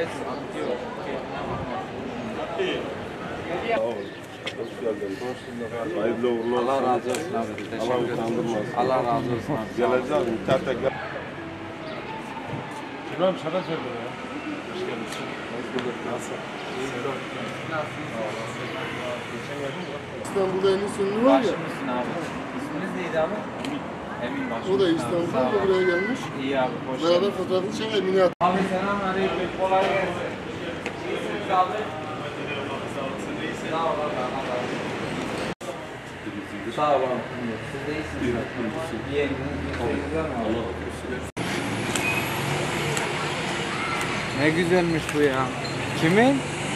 Hoş geldin. Hayırlı uğurlu olsun. Allah razı olsun abi. Allah utandırmasın. Allah razı olsun abi. Geleceğim. Tertek. İbrahim şaka söyle ya. Hoş geldin. Hoş bulduk. Nasıl? İstanbul'da en iyi sunumlu var ya. Başımızsın abi. İsminiz neydi abi? Emin başımızsın. O da İstanbul'dan da buraya gelmiş. İyi abi. Hoş geldin. Beraber fotoğrafını çek Emine at. Abi selamünaleyküm. Kolay gelsin. İyisiniz abi. Sağ ol abi. Sağ ol abi. Siz de iyisiniz. Bir yeriniz bir şeyiniz var mı abi? Ne güzelmiş bu ya. Kimin?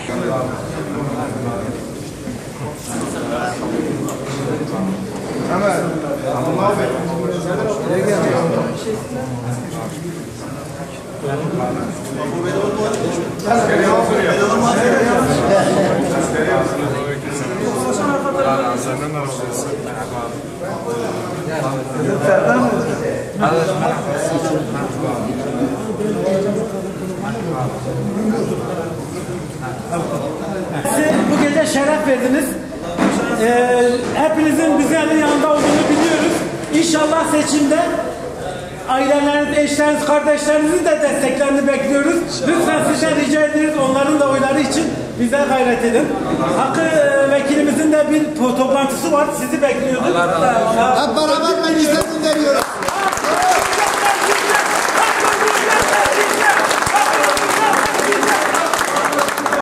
Siz bu gece şeref verdiniz. Hepinizin bizlerin yanında olduğunu biliyoruz. İnşallah seçimde aileleriniz, eşleriniz, kardeşlerinizin de desteklerini bekliyoruz. Lütfen sizden rica ederiz onların da oyları için bize gayret edin. Hakkı vekilimizin de bir toplantısı var. Sizi bekliyorduk. Hep beraber mecliste